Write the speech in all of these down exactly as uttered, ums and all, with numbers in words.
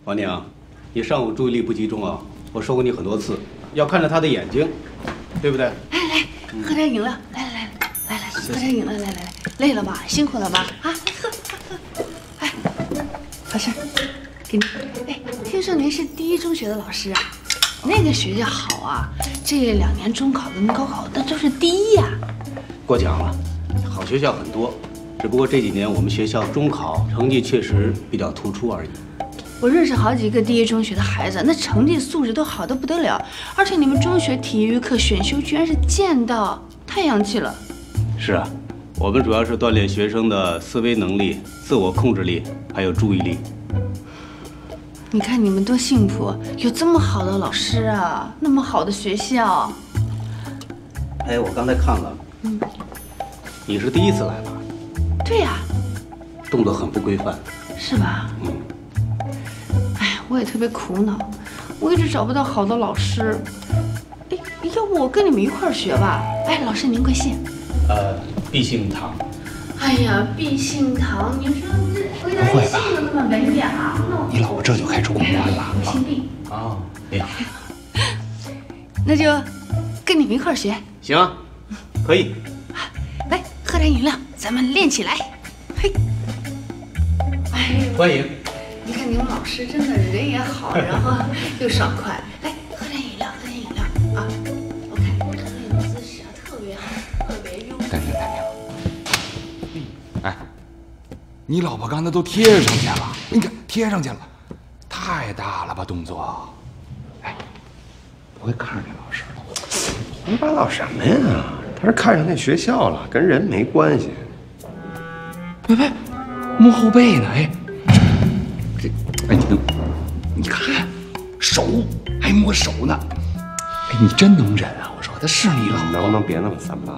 王宁，你上午注意力不集中啊！我说过你很多次，要看着他的眼睛，对不对？ 来来，喝点饮料，来来来来来，喝点饮料，来来来，累了吧？辛苦了吧？啊，喝喝喝！哎，老师，给您。哎，听说您是第一中学的老师啊？那个学校好啊，这两年中考跟高考那都是第一呀。 过奖了，好学校很多，只不过这几年我们学校中考成绩确实比较突出而已。 我认识好几个第一中学的孩子，那成绩素质都好得不得了，而且你们中学体育课选修居然是剑道，太洋气了。 是啊，我们主要是锻炼学生的思维能力、自我控制力，还有注意力。 你看你们多幸福，有这么好的老师啊，那么好的学校。 哎，我刚才看了， 嗯， 你是第一次来吧？ 对呀， 动作很不规范， 是吧？ 嗯。 哎，我也特别苦恼，我一直找不到好的老师。哎，要不我跟你们一块儿学吧？哎，老师您贵姓？ 呃，毕姓唐。 哎呀，毕姓唐，你说这回答你姓的那么文雅， 你老婆这就开始公关了。 姓毕。 哦，你好。 那就跟你们一块儿学。 行，可以。 来，喝点饮料，咱们练起来。嘿，哎， 欢迎。 你看你们老师真的人也好，然后又爽快。来，喝点饮料，喝点饮料啊！我看你们的姿势啊，特别好，特别优美。 淡定淡定。哎，你老婆刚才都贴上去了，你看贴上去了，太大了吧动作。哎，不会看上那老师了？ 胡八道什么呀？他是看上那学校了，跟人没关系。 别别，摸后背呢？哎，这，哎，你能，你看，手还摸手呢。哎，你真能忍啊！我说他是你老婆， 能不能别那么三八？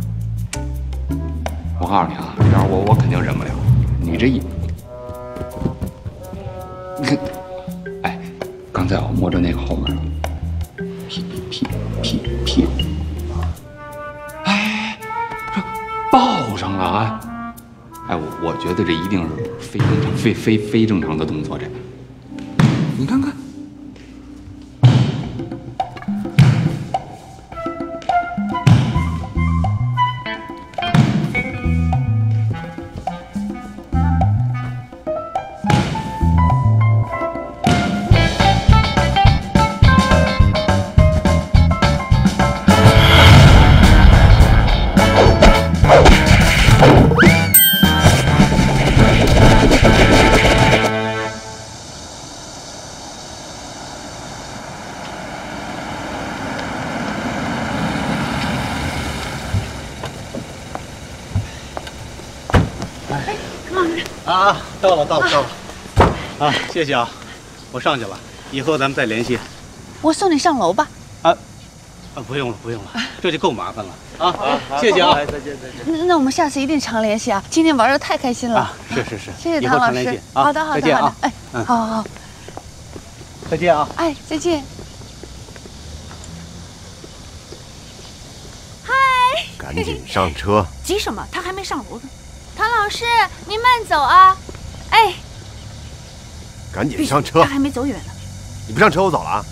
我告诉你啊，这样我我肯定忍不了。你这一，你看，哎，刚才我摸着那个后面，屁屁屁屁，哎，这抱上了啊！哎，我我觉得这一定是非正常、非非非正常的动作，这，你看看。 啊，到了，到了，到了！啊，谢谢啊，我上去了，以后咱们再联系。 我送你上楼吧。 啊，啊，不用了，不用了，这就够麻烦了啊！啊，谢谢啊， 再见，再见。那我们下次一定常联系啊！今天玩的太开心了。 啊，是是是， 谢谢唐老师。好的，好的，好的。哎，好好好， 再见啊！ 哎，再见。 嗨，赶紧上车。 急什么？他还没上楼呢。唐老师，您慢走啊！哎， 赶紧上车， 他还没走远呢。 你不上车，我走了啊！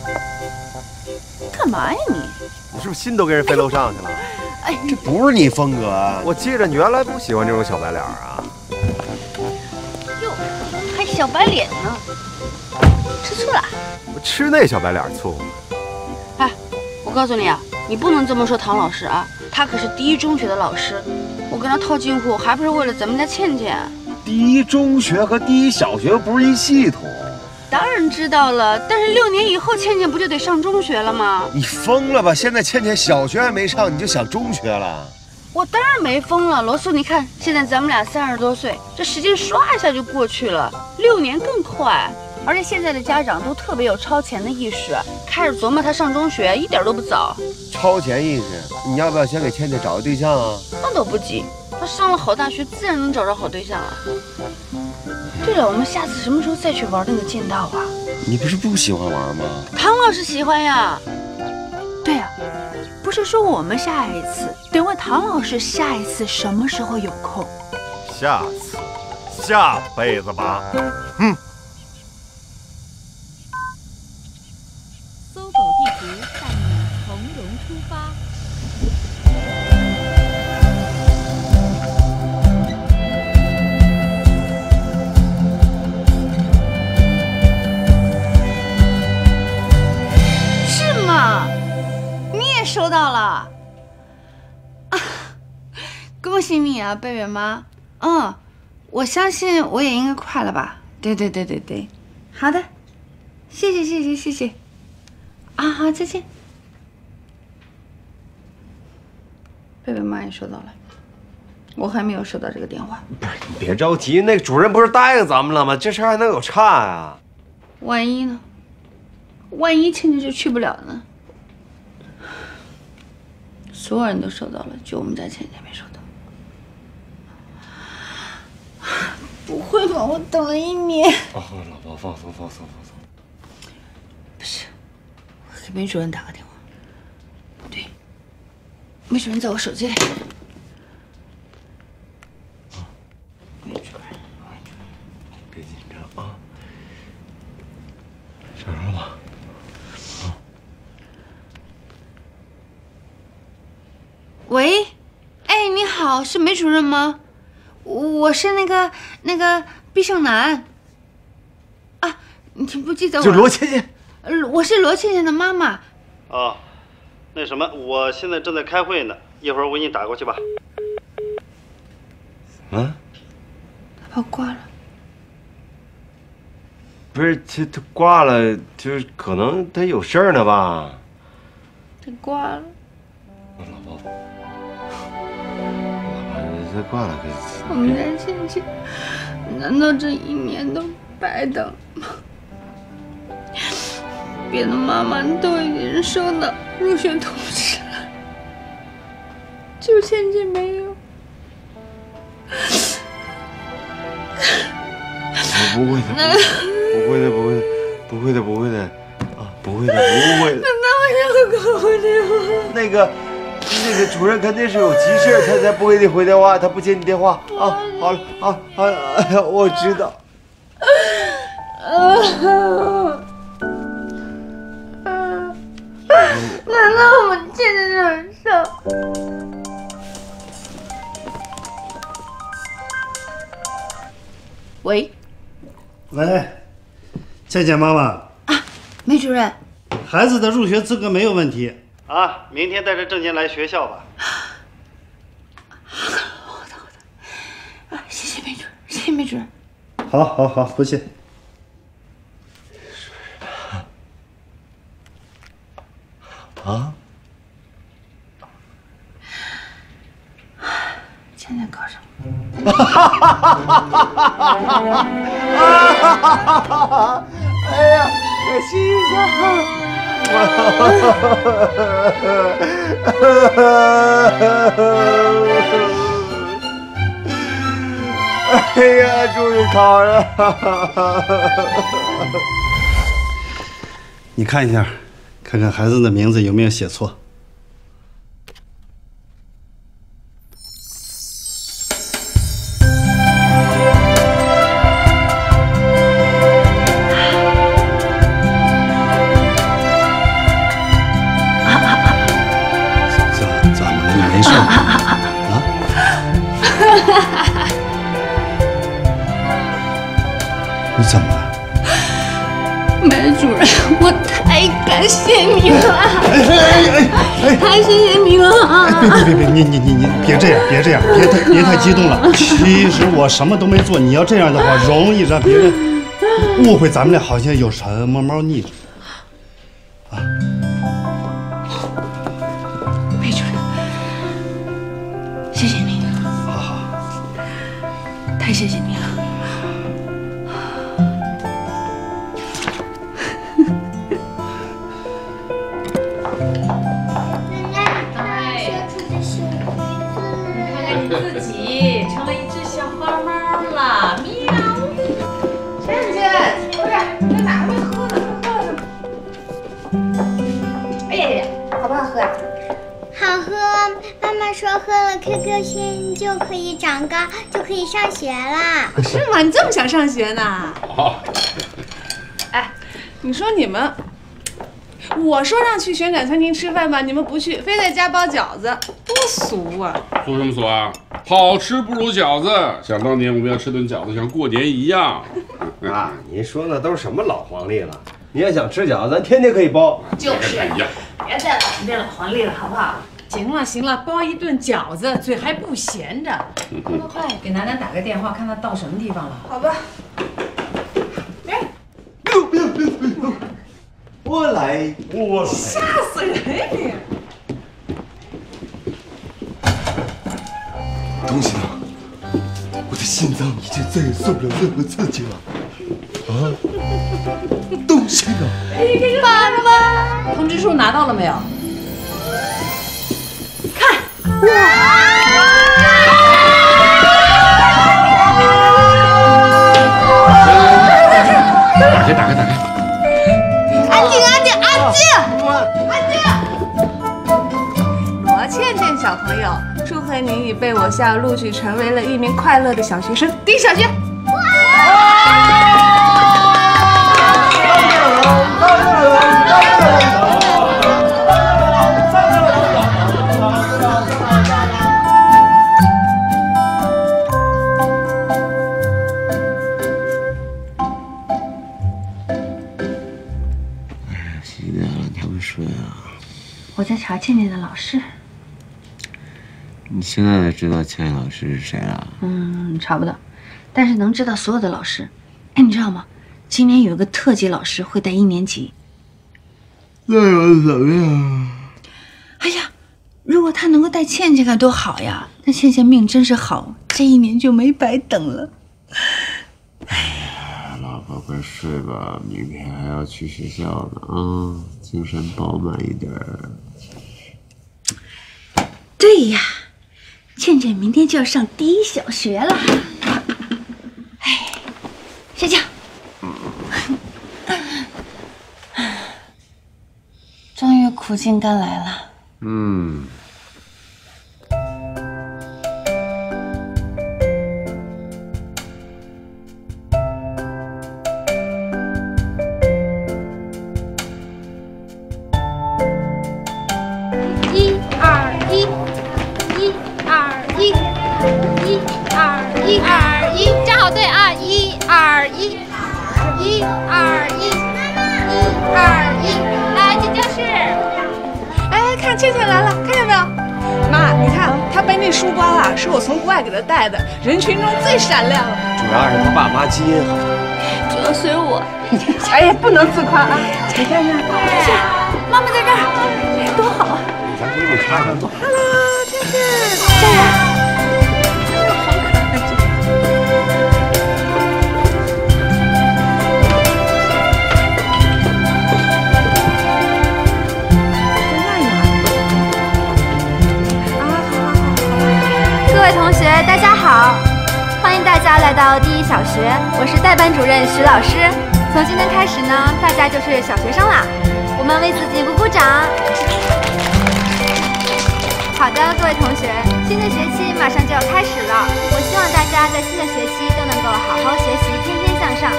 干嘛呀你？ 你是不是心都跟人飞楼上去了？ 哎， 这不是你风格啊！我记着你原来不喜欢这种小白脸啊。 哟，还小白脸呢？吃醋了？ 我吃那小白脸醋。 哎，我告诉你啊，你不能这么说唐老师啊，他可是第一中学的老师。我跟他套近乎，还不是为了咱们家倩倩。 第一中学和第一小学不是一系统。 当然知道了，但是六年以后倩倩不就得上中学了吗？ 你疯了吧？现在倩倩小学还没上，你就想中学了？ 我当然没疯了，罗素，你看现在咱们俩三十多岁，这时间唰一下就过去了，六年更快。而且现在的家长都特别有超前的意识，开始琢磨他上中学一点都不早。 超前意识，你要不要先给倩倩找个对象啊？ 那都不急，他上了好大学，自然能找着好对象啊。对了，我们下次什么时候再去玩那个剑道啊？ 你不是不喜欢玩吗？ 唐老师喜欢呀。对呀，不是说我们下一次，得问唐老师下一次什么时候有空。 下次，下辈子吧。哼。 喜你啊，贝贝妈。嗯，我相信我也应该快了吧？对对对对对，好的，谢谢谢谢谢谢。啊，好，再见。贝贝妈也收到了，我还没有收到这个电话。 不是，你别着急，那主任不是答应咱们了吗？这事儿还能有差呀？ 万一呢？万一倩倩就去不了呢？所有人都收到了，就我们家倩倩没收到。不会吧？我等了一年。 哦，老婆，放松放松放松。 不是，我给梅主任打个电话。对，梅主任在我手机里。梅主任，梅主任， 别紧张啊，上上吧。啊。 喂，哎，你好，是梅主任吗？我是那个那个毕胜男。啊，你不记得我？ 就罗倩倩。 呃，我是罗倩倩的妈妈。 哦，那什么，我现在正在开会呢，一会儿我给你打过去吧。 啊？ 他把我挂了。 不是，他他挂了，就是可能他有事儿呢吧？ 他挂了。 老婆，老婆，他挂了， 我们家倩倩，难道这一年都白等吗？别的妈妈都已经收到入学通知了，就倩倩没有。 不会的，不会的，不会的，不会的，不会的，啊，不会的，不会的。 那为什么给我电话？ 那个，那个主任肯定是有急事，他才不给你回电话，他不接你电话啊。好了，啊啊，哎呀，我知道。 难道我们倩倩就很瘦？喂。 喂，倩倩妈妈啊，梅主任， 孩子的入学资格没有问题啊，明天带着证件来学校吧。 好的，好的，好的。啊，谢谢梅主任，谢谢梅主任。 好，好，好，不谢。 啊？ 倩倩考上了。 哎呀，可惜一下。哎呀，终于考上了。 你看一下，看看孩子的名字有没有写错。没事啊？你怎么了？ 梅主任，我太感谢你了！ 哎哎哎哎！ 太谢谢你了啊！ 别别别别，你你你你别这样，别这样，别太别太激动了。其实我什么都没做，你要这样的话，容易让别人误会咱们俩好像有什么猫腻。啊！ 梅主任，谢谢你。 好好， 太谢谢你了。 自己成了一只小花猫了，喵！ 倩倩，不是你在哪没喝呢？快喝了。哎呀呀，好不好喝啊？ 好喝。妈妈说喝了 Q Q 星就可以长高，就可以上学啦。 是吗？你这么想上学呢？ 好。 哎，你说你们。我说让去旋转餐厅吃饭吧，你们不去，非在家包饺子，多俗啊！ 俗什么俗啊？好吃不如饺子。想当年我们要吃顿饺子，像过年一样。 啊，您说的都是什么老黄历了？你要想吃饺子，咱天天可以包。 就是，别再老别老黄历了，好不好？ 行了行了，包一顿饺子，嘴还不闲着。快快快，给楠楠打个电话，看他到什么地方了。好吧。哎， 不要不要不要不要！我来，我来。 吓死人你！ 东西呢？我的心脏已经再也受不了任何刺激了。啊！东西呢？ 爸爸，通知书拿到了没有？看， 打开，打开，打开！ 安静，安静，安静，安静！罗倩倩小朋友，祝贺您已被我校录取成为了一名快乐的小学生，第一小学。 几点了？你还不睡啊？ 我在查倩倩的老师。 你现在才知道倩倩老师是谁了？ 嗯，查不到，但是能知道所有的老师。哎，你知道吗？今年有一个特级老师会带一年级。 那又怎么样？ 哎呀，如果他能够带倩倩该多好呀！那倩倩命真是好，这一年就没白等了。 哎呀，老婆快睡吧，明天还要去学校呢啊，精神饱满一点。 对呀，倩倩明天就要上第一小学了。哎，睡觉。终于苦尽甘来了。 嗯。 一二一，一二一，一二一二一，站好队啊！一二一，一二一，一二一，来进教室。 哎，看倩倩来了，看见没有？妈，你看她背那书包啊，是我从国外给她带的，人群中最闪亮了。 主要是他爸妈基因好。 主要随我。 哎呀，不能自夸啊！ 你看看，妈妈在这儿，多好啊！ 咱给你擦擦吧。 Hello， 倩倩， 加油！ 各位同学，大家好，欢迎大家来到第一小学，我是代班主任徐老师。从今天开始呢，大家就是小学生啦，我们为自己鼓鼓掌。好的，各位同学，新的学期马上就要开始了，我希望大家在新的学期都能够好好学习，天天向上。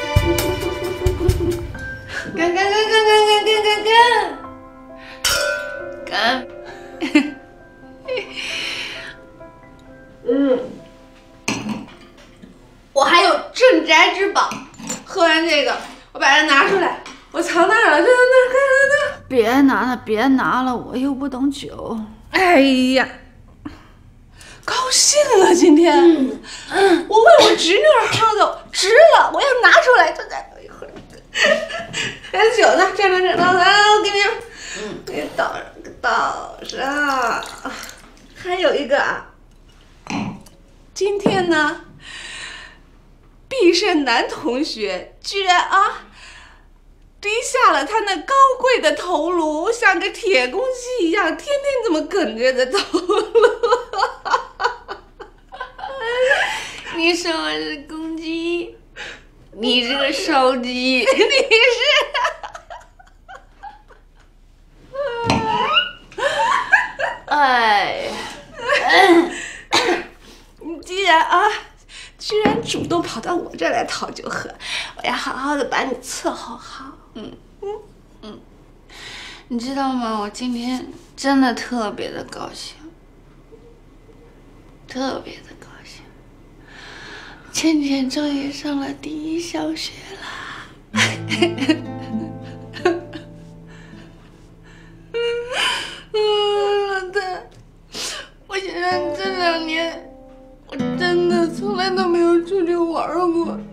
干干干干干干干干干。嗯，我还有镇宅之宝。 喝完这个，我把它拿出来，我藏那儿了，就在那儿，看看看。 别拿了，别拿了，我又不懂酒。 哎呀，高兴了今天，嗯嗯、我为我侄女儿喝的，值了，我要拿出来，就再等一会儿。还有酒呢，这呢这呢，来，我给你，嗯，给你倒上，倒上。还有一个啊，今天呢。毕胜男同学居然啊低下了他那高贵的头颅，像个铁公鸡一样，天天这么梗着的头颅。 你说我是公鸡，你是个烧鸡，你是。哎， 你既然啊。居然主动跑到我这儿来讨酒喝，我要好好的把你伺候好。嗯嗯嗯，你知道吗？我今天真的特别的高兴，特别的高兴。倩倩终于上了第一小学啦！嗯，太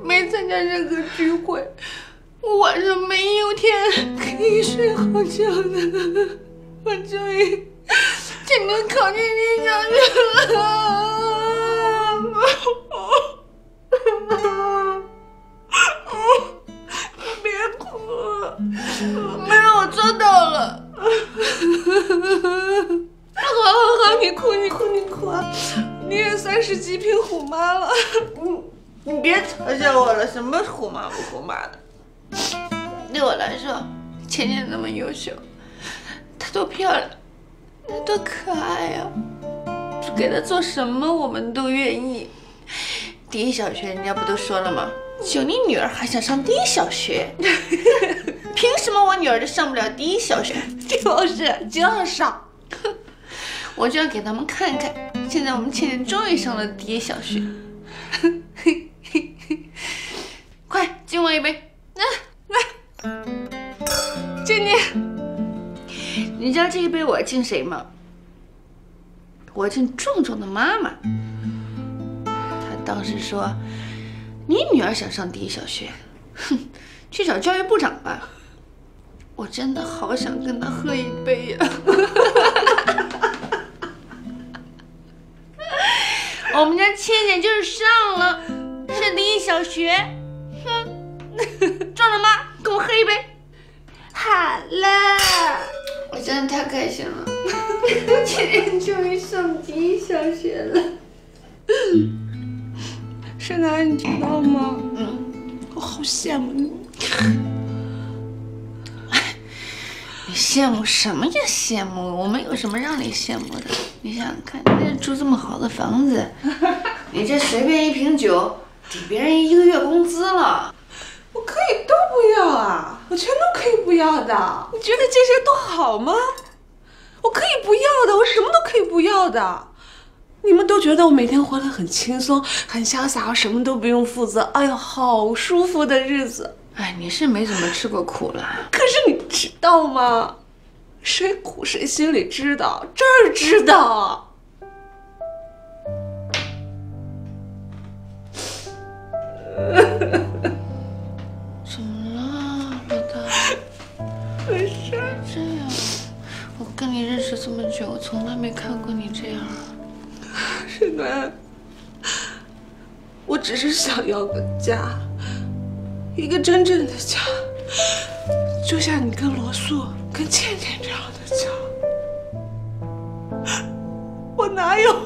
没参加任何聚会，我晚上没有天可以睡好觉的。我终于今天考进第一小学了。别哭，没有，我做到了。好好好，你哭你哭你哭啊！你也算是极品虎妈了。你你别嘲笑我了，什么虎妈不虎妈的。对我来说，倩倩那么优秀，她多漂亮，她多可爱呀、啊！给她做什么我们都愿意。第一小学人家不都说了吗？就你女儿还想上第一小学，凭什么我女儿就上不了第一小学？就是就要上，我就要给他们看看，现在我们倩倩终于上了第一小学。快敬我一杯，来、啊、来，敬你。你知道这一杯我敬谁吗？我敬壮壮的妈妈。她当时说。你女儿想上第一小学，哼，去找教育部长吧。我真的好想跟她喝一杯呀、啊。我们家倩倩就是上了，是第一小学。哼，壮壮妈，跟我喝一杯。好了，我真的太开心了，倩倩终于上第一小学了。沈南，你听到吗？嗯，我好羡慕你。你羡慕什么呀？羡慕？我们有什么让你羡慕的？你想想看，你这住这么好的房子，你这随便一瓶酒抵别人一个月工资了。我可以都不要啊，我全都可以不要的。你觉得这些多好吗？我可以不要的，我什么都可以不要的。你们都觉得我每天活得很轻松、很潇洒，我什么都不用负责，哎呦，好舒服的日子。哎，你是没怎么吃过苦了。可是你知道吗？谁苦谁心里知道，这儿知道。怎么了，老大？没事。这样，我跟你认识这么久，我从来没看过你这样。沈南，我只是想要个家，一个真正的家，就像你跟罗素、跟倩倩这样的家。我哪有？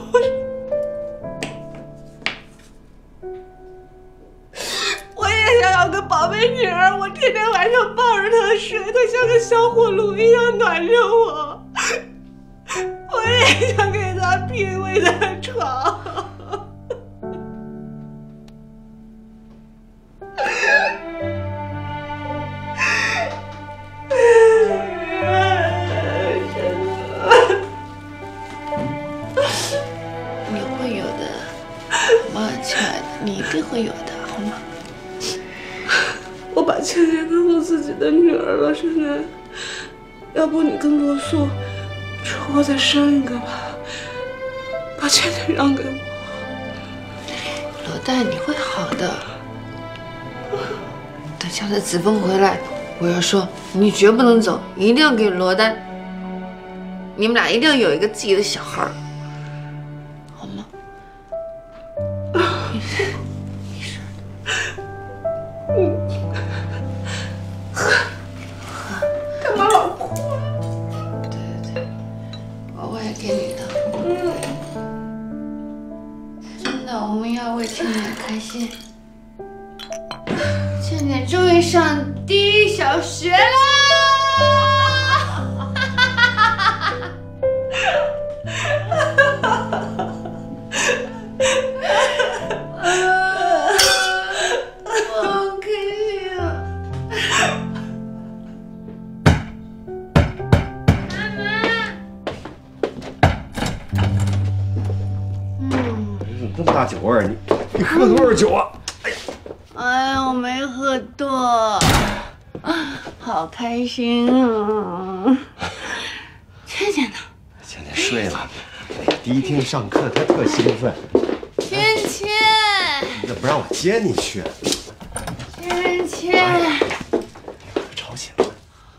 我也想要个宝贝女儿，我天天晚上抱着她睡，她像个小火炉一样暖着我。我也想给她品味的床。你会有的，好吗，亲爱的？你一定会有的，好吗？我把倩倩当做自己的女儿了，沈南。要不你跟罗素之后再生一个吧，把倩倩让给我。罗丹，你会好的。等下次子枫回来，我要说你绝不能走，一定要给罗丹。你们俩一定要有一个自己的小孩，好吗？没事，没事的。嗯。干嘛老哭啊？对对对，我会给你的。嗯。真的，我们要为倩倩开心。倩倩终于上第一小学啦！ 这么大酒味儿，你你喝多少酒啊？哎呀， 哎呀，我没喝多，好开心啊！倩倩呢？ 倩倩睡了。哎呀，第一天上课她特兴奋。 倩倩， 你怎么不让我接你去？ 人钱。 吵醒了。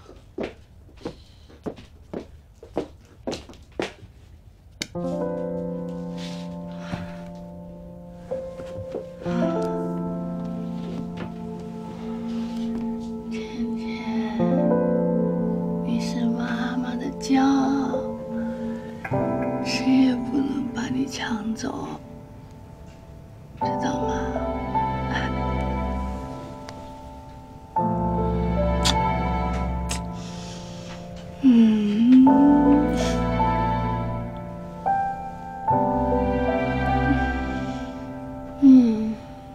甜甜，你是妈妈的骄傲，谁也不能把你抢走，知道吗？嗯。嗯。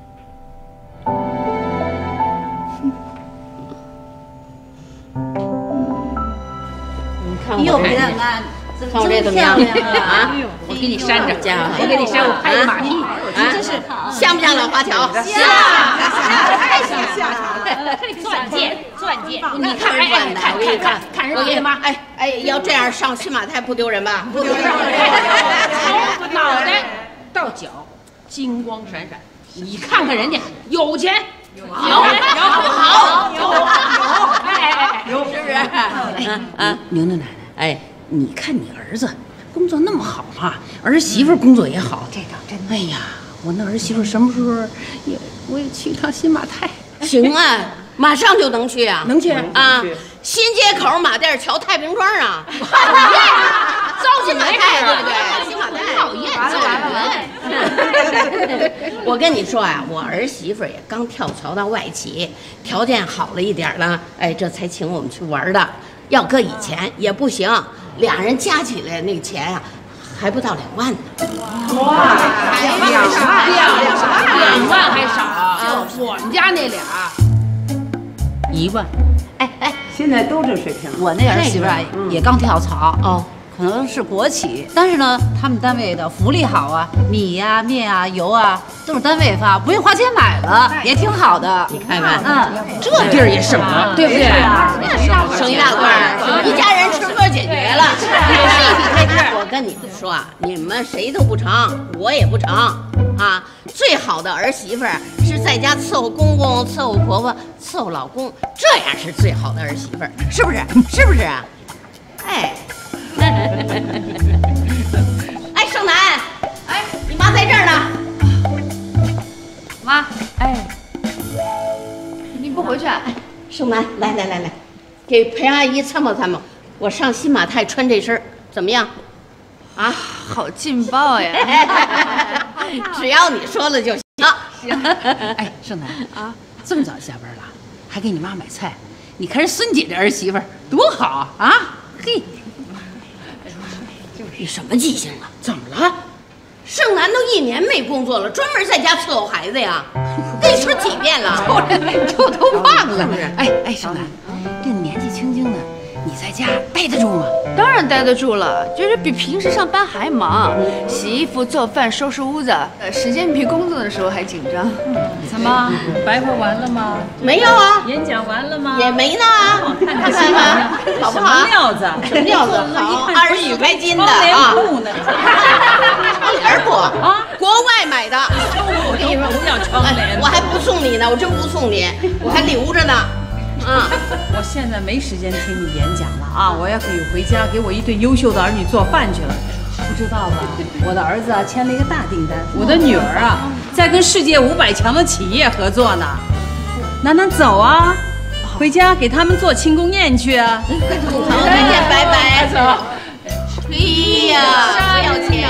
看我这个，看我这怎么样啊？ 我给你扇着， 家伙， 我给你扇，我拍个马屁， 啊， 真是像不像老华侨？ 像，太像，钻戒，钻戒，你看，哎哎，看看看看人爹妈， 哎哎，要这样上新马泰不丢人吧？不丢人， 从脑袋到脚金光闪闪，你看看人家有钱。有有好有有哎哎哎有是不是？ 啊啊， 牛牛奶奶，哎，你看你儿子工作那么好啊，儿媳妇工作也好，这倒真的。哎呀，我那儿媳妇什么时候也我也去一趟新马泰？ 行啊，马上就能去啊， 能去啊！新街口马甸桥太平庄啊， 糟心马泰对不对？新马泰讨厌，完了完了。 我跟你说啊，我儿媳妇也刚跳槽到外企，条件好了一点了，哎，这才请我们去玩的。要搁以前也不行，俩人加起来那个钱啊，还不到两万呢。 哇，两万还少，两万还少，就我们家那俩一万。 哎哎，现在都这水平。我那儿媳妇啊也刚跳槽哦，可能是国企，但是呢，他们单位的福利好啊，米呀、面啊、油啊都是单位发，不用花钱买了，也挺好的。 你看看， 嗯， 这地儿也省了，对不对？ 省一大块儿，一家人吃喝解决了。我跟你们说啊，你们谁都不成，我也不成啊。最好的儿媳妇儿是在家伺候公公、伺候婆婆、伺候老公，这样是最好的儿媳妇儿，是不是？是不是啊？哎，哎，盛楠，哎，你妈在这儿呢。 妈，哎，你不回去啊？ 盛楠，来来来来，给裴阿姨参谋参谋，我上新马泰穿这身怎么样？啊， 好劲爆呀！ 只要你说了就行。 行。哎，盛楠啊，这么早下班了，还给你妈买菜，你看人孙姐这儿媳妇多好啊！嘿， 你什么记性啊？怎么了？盛楠都一年没工作了，专门在家伺候孩子呀。跟你说几遍了， 这都忘了。哎哎，盛楠，这年纪轻轻的，你在家待得住吗？ 当然待得住了，就是比平时上班还忙，洗衣服、做饭、收拾屋子，呃，时间比工作的时候还紧张。 怎么，白活完了吗？ 没有啊。 演讲完了吗？ 也没呢。看看看，好不好？ 什么料子？ 什么料子？好，二十几块斤的啊。 窗帘布呢？ 窗帘布啊，国外买的。 我跟你说，不要窗帘， 我还不送你呢，我真不送你，我还留着呢。 啊！我现在没时间听你演讲了啊！我要可以回家给我一对优秀的儿女做饭去了。不知道吧？我的儿子啊签了一个大订单，我的女儿啊在跟世界五百强的企业合作呢。楠楠走啊，回家给他们做庆功宴去啊！ 好，再见，拜拜。走。哎呀，不要钱。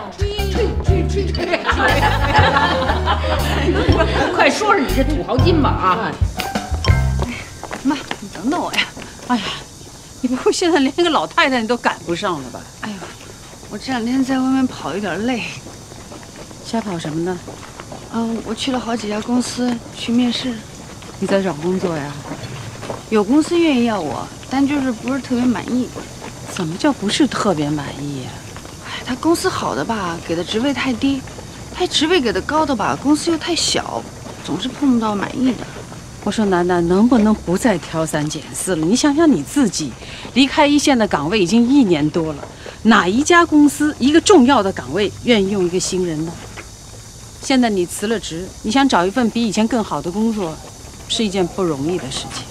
快说说你这土豪金吧啊！ 妈，你等等我呀！ 哎呀，你不会现在连个老太太你都赶不上了吧？ 哎呦，我这两天在外面跑有点累。 瞎跑什么呢？ 嗯，我去了好几家公司去面试。 你在找工作呀？ 有公司愿意要我，但就是不是特别满意。 怎么叫不是特别满意呀？ 哎，他公司好的吧，给的职位太低；他职位给的高的吧，公司又太小，总是碰不到满意的。 我说楠楠，能不能不再挑三拣四了？你想想你自己，离开一线的岗位已经一年多了，哪一家公司一个重要的岗位愿意用一个新人呢？现在你辞了职，你想找一份比以前更好的工作， 是一件不容易的事情。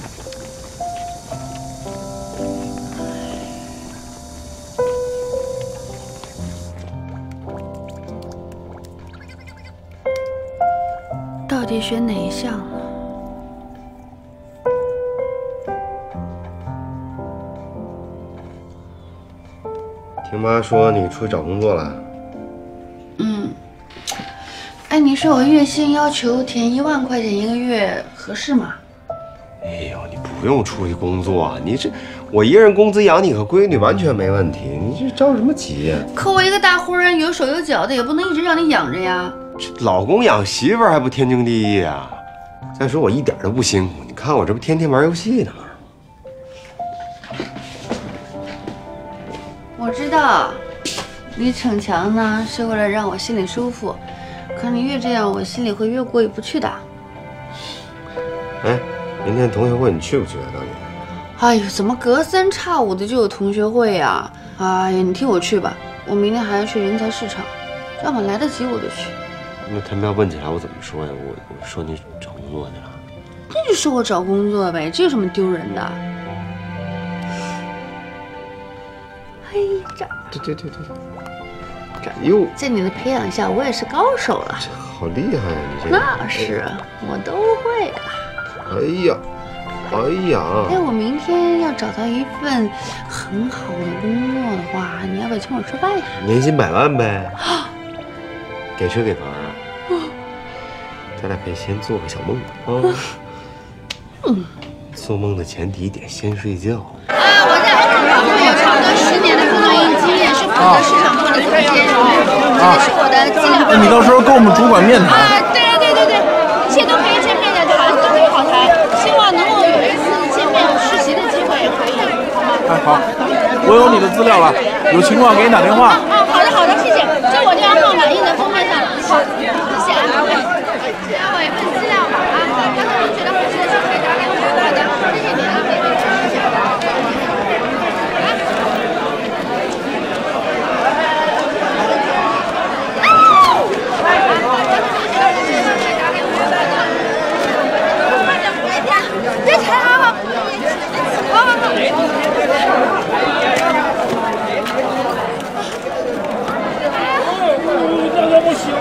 到底选哪一项呢？ 听妈说你出去找工作了？ 嗯。哎，你说我月薪要求填一万块钱一个月，合适吗？ 哎呦，你不用出去工作，你这我一个人工资养你和闺女完全没问题，你这着什么急呀？ 可我一个大活人，有手有脚的，也不能一直让你养着呀。 这老公养媳妇儿还不天经地义啊？再说我一点都不辛苦，你看我这不天天玩游戏呢吗？ 我知道，你逞强呢是为了让我心里舒服，可你越这样，我心里会越过意不去的。 哎，明天同学会你去不去啊？到底？ 哎呦，怎么隔三差五的就有同学会呀？哎呀，你替我去吧，我明天还要去人才市场，要么来得及我就去。 那他们要问起来，我怎么说呀？我我说你找工作去了。 那就说我找工作呗，这有什么丢人的？嘿，这对对对对，这哟， 在你的培养下，我也是高手了。 好厉害呀，你这那是，我都会了。 哎呀，哎呀！ 哎，我明天要找到一份很好的工作的话，你要不要请我吃饭呀？ 年薪百万呗。给车给房啊？咱俩可以先做个小梦啊。嗯，做梦的前提得先睡觉。 啊，我在欧洲工作有差不多十年的工作经验，是负责市场部的总监。这个是我的资料。 那你到时候跟我们主管面谈。 啊，对对对对，一切都可以见面的谈，都可以好谈。希望能够有一次见面实习的机会，也可以，好吗？ 哎，好，我有你的资料了，有情况给你打电话。 啊，好的好的，谢谢。这我电话号码印在封面上了。好，谢谢啊。给我一份资料吧啊，要是您觉得合适的就可以打给我。好的，谢谢您啊。别踩啊！好好好。 这个不行。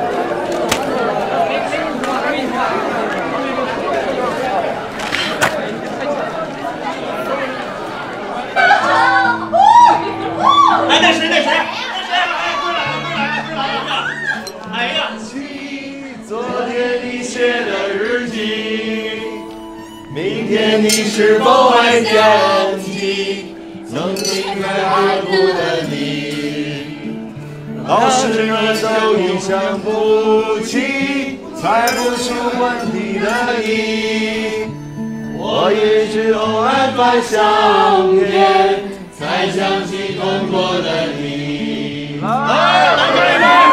哎，那谁那谁那谁，哎，过来了过来了过来了！哎呀， 昨天你写的日记，明天你是否还惦记曾经在爱过的你？老实人都已想不起，猜不出问题的你。我也只偶尔翻相片，才想起痛过的你。来，来，来，来！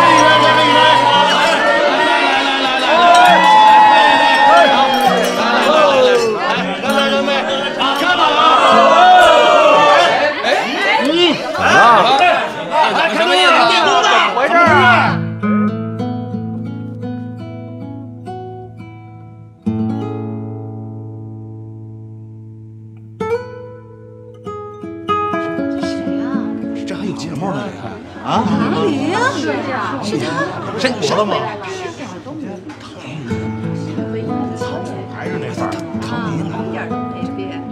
啊？ 哪里呀？是他？ 真活了吗？ 还是那范儿， 啊，一点都没变。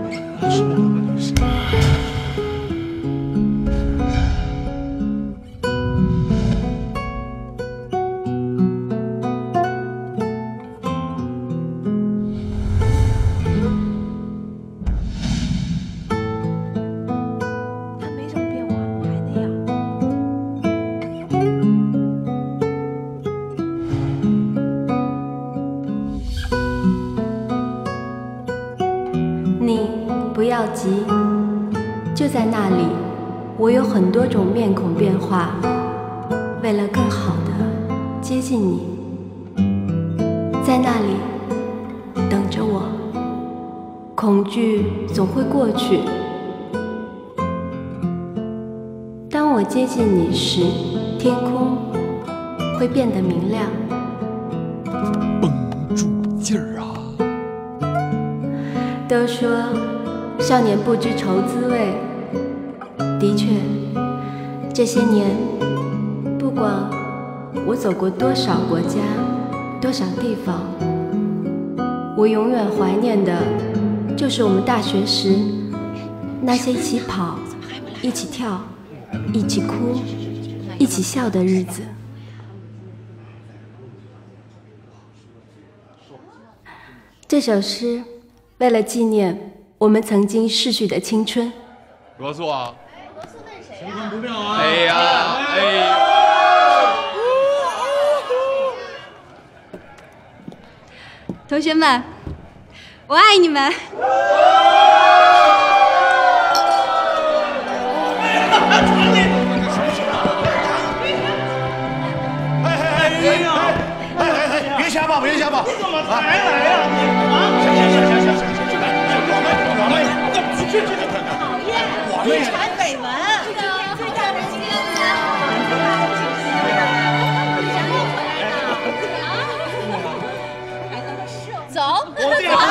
不要急，就在那里，我有很多种面孔变化，为了更好的接近你，在那里等着我。恐惧总会过去，当我接近你时，天空会变得明亮。 绷住劲儿啊！ 都说少年不知愁滋味，的确，这些年，不管我走过多少国家，多少地方，我永远怀念的，就是我们大学时那些一起跑、一起跳、一起哭、一起笑的日子。这首诗为了纪念我们曾经逝去的青春。 罗素啊， 情况不妙啊！ 哎呀，哎呀！ 同学们，我爱你们！ 别瞎报，别瞎报！你怎么才来呀？啊！行行行行行行行，来，我们我们怎么去去去？讨厌！我们传绯闻，这个最大的今天走， 我这样。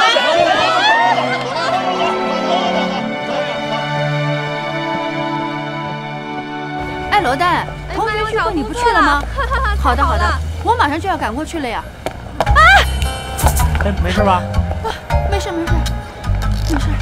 哎，罗丹，同学聚会你不去了吗？好的好的，我马上就要赶过去了呀。啊！ 哎，没事吧？ 啊，没事没事没事。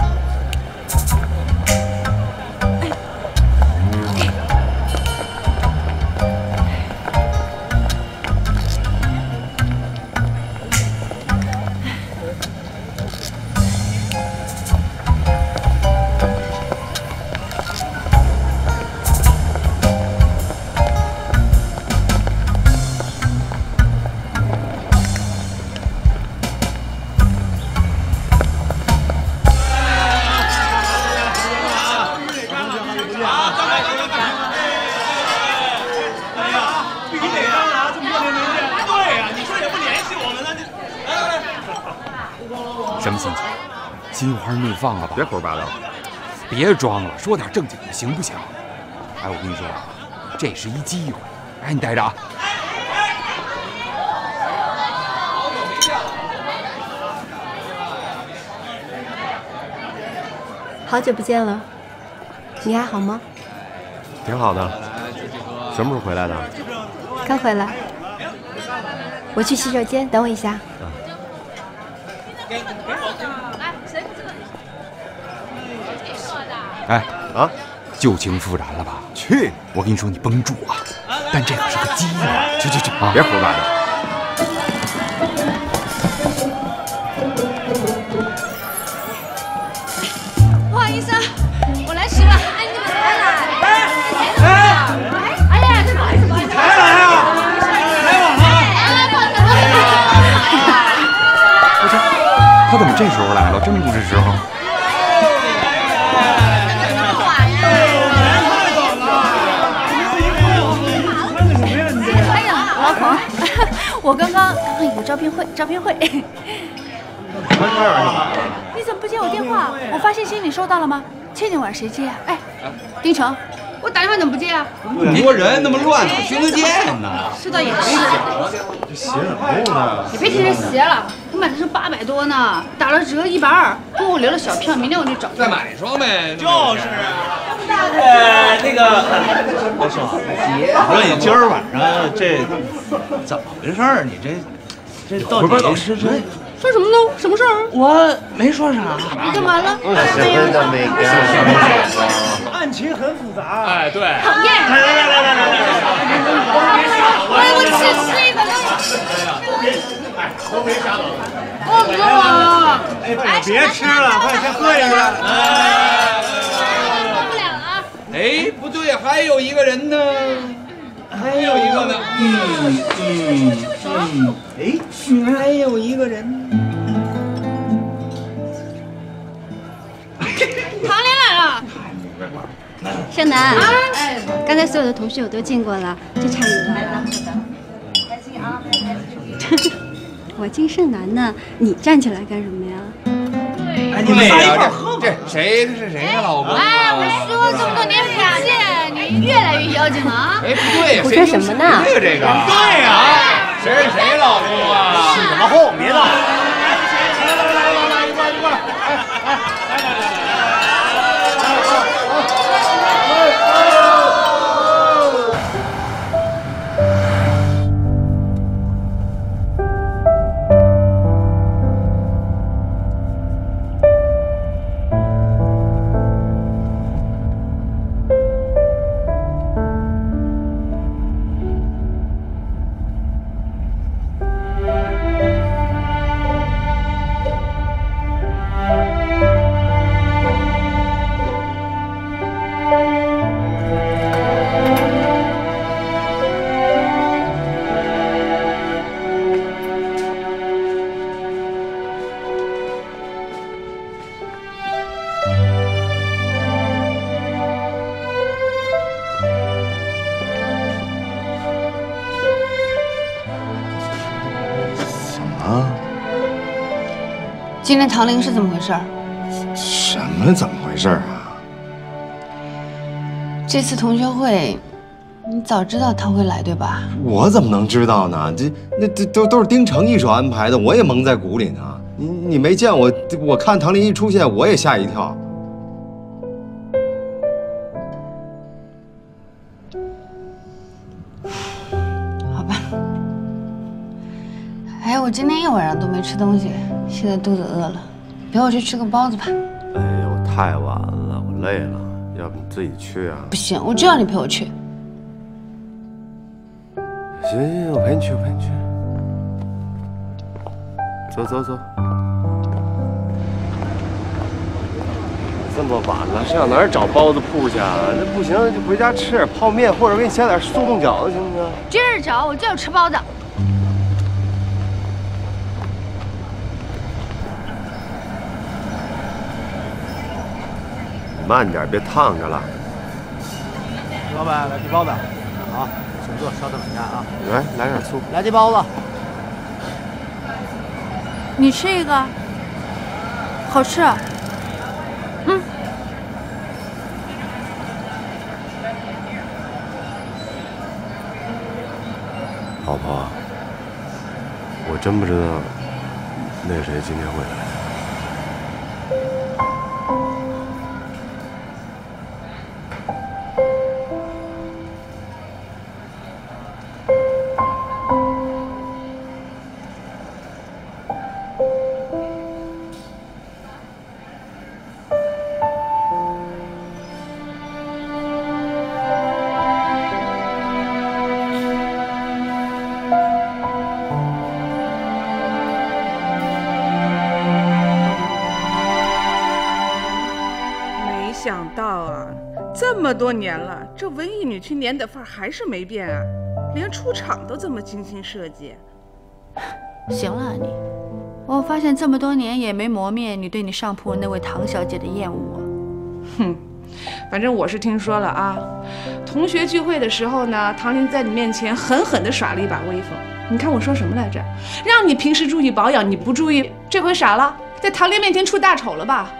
什么心情？心花怒放了吧？别胡说八道，别装了，说点正经的行不行？哎，我跟你说啊，这是一机会。哎，你待着啊。 好久不见了，你还好吗？ 挺好的。什么时候回来的？ 刚回来。我去洗手间，等我一下。 哎啊，旧情复燃了吧？去！我跟你说，你绷住啊！但这可是个机会。去去去啊！别胡说八道。 不好意思啊，我来迟了。哎，你们才来？哎哎哎呀，不好意思，不好意思。才来啊！来晚了。 不是，他怎么这时候来了？真不是时候。 我刚刚有招聘会，招聘会。你怎么不接我电话？我发信息你收到了吗？这点晚谁接啊？哎，丁成，我打电话怎么不接啊？ 那么多人，那么乱，哪听得见呢？ 是倒也是。 这鞋怎么用的？ 你别提这鞋了，我买的是八百多呢，打了折一百二，不过我留了小票，明天我就找。 再买一双呗。 就是啊。呃，那个，我说，我说你今儿晚上这怎么回事儿？你这这到底是这说什么呢？什么事儿？ 我没说啥。 你干嘛了？ 十分的美感。 案情很复杂。哎，对。 讨厌！ 来来来来来来来！ 我我吃吃一个。 哎，都没啥了。 我不了。 哎，别吃了，快先喝一个。哎。 哎，不对，还有一个人呢，还有一个呢。嗯嗯嗯，哎，还有一个人。 唐莲来了。 盛楠，哎，刚才所有的同学我都见过了，就差你了。开心啊！我敬盛楠呢，你站起来干什么呀？ 哎，你们仨一块儿喝吧。这谁是谁呀，老公？ 哎，我说这么多年不见，你越来越妖精了啊！ 哎，不对呀， 胡说什么呢？ 这个这个。 对呀， 谁是谁老公啊？ 起什么哄？别闹！ 今天唐玲是怎么回事？ 什么怎么回事啊？ 这次同学会，你早知道他会来对吧？ 我怎么能知道呢？这那这都都是丁程一手安排的，我也蒙在鼓里呢。你你没见我，我看唐林一出现，我也吓一跳。 好吧。哎，我今天一晚上都没吃东西，现在肚子饿了，陪我去吃个包子吧。 哎呦，太晚了，我累了，要不你自己去啊？ 不行，我就要你陪我去。 行行，我陪你去，我陪你去。走走走。这么晚了，上哪儿找包子铺去啊？那不行，就回家吃点泡面，或者给你下点速冻饺子，行不行？ 今儿找我就要吃包子。 慢点，别烫着了。 老板，来屉包子。好，请坐，稍等一下啊。 来，来点醋。 来屉包子。 你吃一个，好吃。嗯。 老婆，我真不知道那谁今天会来。 这么多年了，这文艺女青年的范儿还是没变啊，连出场都这么精心设计。 行了，你，我发现这么多年也没磨灭你对你上铺那位唐小姐的厌恶。 哼，反正我是听说了啊，同学聚会的时候呢，唐林在你面前狠狠地耍了一把威风。你看我说什么来着？让你平时注意保养，你不注意，这回傻了，在唐林面前出大丑了吧？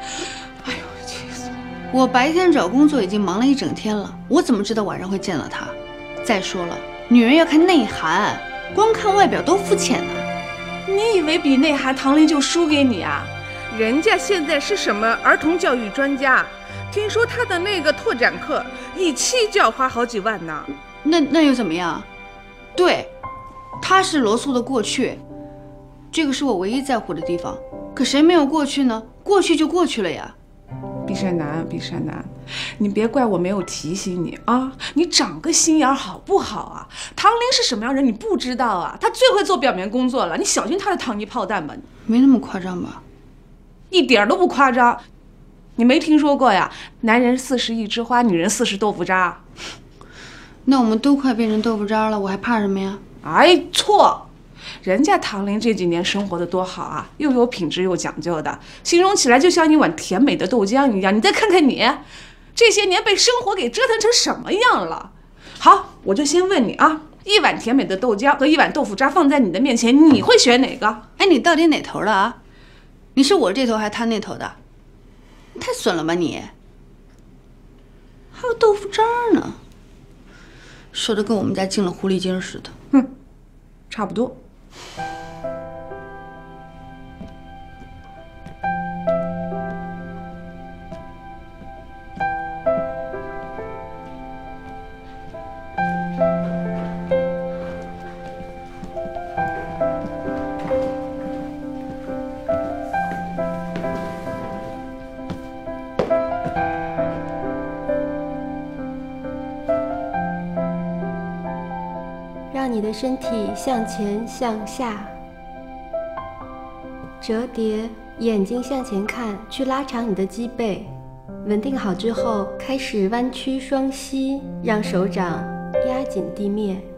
我白天找工作已经忙了一整天了，我怎么知道晚上会见到他？再说了，女人要看内涵，光看外表多肤浅呢。 你以为比内涵唐林就输给你啊？人家现在是什么儿童教育专家，听说他的那个拓展课一期就要花好几万呢。 那那又怎么样？对，他是罗素的过去，这个是我唯一在乎的地方。可谁没有过去呢？过去就过去了呀。 毕山南，毕山南，你别怪我没有提醒你啊！你长个心眼好不好啊？唐林是什么样人你不知道啊？他最会做表面工作了，你小心他的糖衣炮弹吧！ 没那么夸张吧？ 一点都不夸张。你没听说过呀？男人四十一枝花，女人四十豆腐渣。 那我们都快变成豆腐渣了，我还怕什么呀？ 哎，错。人家唐林这几年生活的多好啊，又有品质又讲究的，形容起来就像一碗甜美的豆浆一样。你再看看你，这些年被生活给折腾成什么样了？好，我就先问你啊，一碗甜美的豆浆和一碗豆腐渣放在你的面前，你会选哪个？ 哎，你到底哪头的啊？你是我这头还是他那头的？你太损了吧你！还有豆腐渣呢，说的跟我们家进了狐狸精似的。 哼，差不多。 让你的身体向前向下折叠，眼睛向前看，去拉长你的脊背。稳定好之后，开始弯曲双膝，让手掌压紧地面。